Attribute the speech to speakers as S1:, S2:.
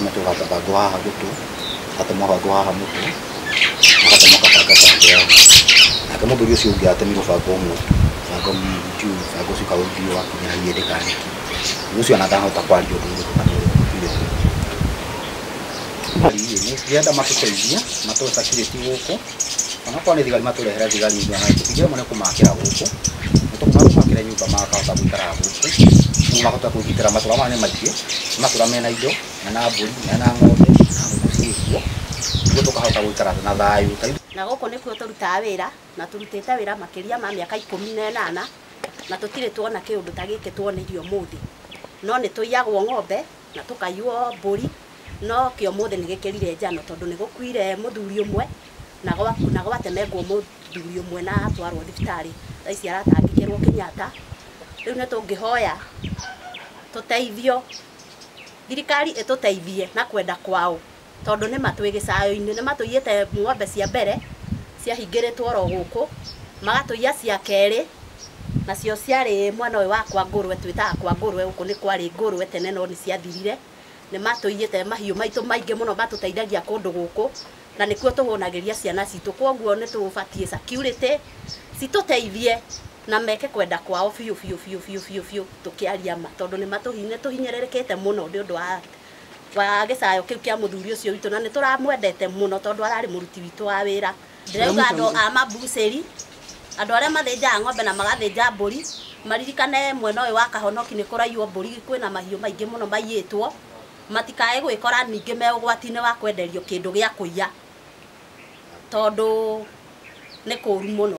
S1: matugata bango haha gutu atema bango haha mutu atema kabanga bango nake muthuri ucio ungi atemirwo bango umwe bango mju bango ucio kauthio wakinya yedekani ucio anatahota kwaria undu ndienda matuteithia matũcakirĩti gũkũ onakorwo nĩ thigari matũrehera thigari nyingĩ na tũtingĩrĩ mone kũmakĩra gũkũ nĩtũkũmakĩra nyũmba makahota gũikara gũkũ nĩguo mahota kũgitĩra matũra maya nĩ maingĩ matũra mena indo mena mbũri mena ng'ombe na ngũkũ cirĩkuo nĩguo tũkahota gũikara na thayũ.
S2: Na gũkũ nĩkuo tũrutaga wĩra na tũrutĩte wĩra makĩria ma mĩaka 18 na tũtirĩ tuona kĩũndũ ta gĩkĩ tuonirio mũthĩ, no nĩ tũiyagwo ng'ombe na tũkaiywo mbũri no kĩo mũthĩ nĩ gĩkĩrire njano tondũ nĩ gũkuire mũthuri ũmwe na gwatemengwo mũthuri ũmwe na atwarwo thibitarĩ thaa ici aratangĩkĩrwo Kenyatta. Rĩu nĩ tũngĩhoya tũteithio, thirikari ĩtũteithie na kwenda kwao tondũ nĩ matwĩ gĩcayo-inĩ, nĩ matũiyĩte ng'ombe cia mbere ciahingĩrĩtwo oro gũkũ, magatũiya cia kerĩ nacio ciarĩ mwena ũyũ wa kwa Ngũrwe, twĩtaga kwa Ngũrwe, gũkũ nĩ kwarĩ Ngũrwe tene no nĩ ciathirire. Nĩ matũiyĩte mahiũ maitũ maingĩ mũno matũteithagia kũndũ gũkũ na nĩkuo tũhũnagĩria ciana citũ, koguo nĩ tũbatie security citũteithie na meke kwenda kwao biũ biũ tũkĩaria ma tondũ nĩ tũhinyĩrĩrĩkĩte mũno nĩ ũndũ wa gĩcayo kĩu kĩa mũthuri ũcio witũ na nĩ tũramwendete mũno tondũ ararĩ mũruti witũ wa wĩra. Ndĩrauga andũ a mabucĩri, andũ arĩa mathĩnjaga ng'ombe na magathĩnja mbũri maririkane mwena ũyũ wa Kahonoki nĩ kũraiywo mbũri, kwĩna mahiũ maingĩ mũno maiyĩtwo, matikae gwĩkora ningĩ me ũgwati-inĩ wa kwenderio kĩndũ gĩa kũiya tondũ nĩ kũũru mũno.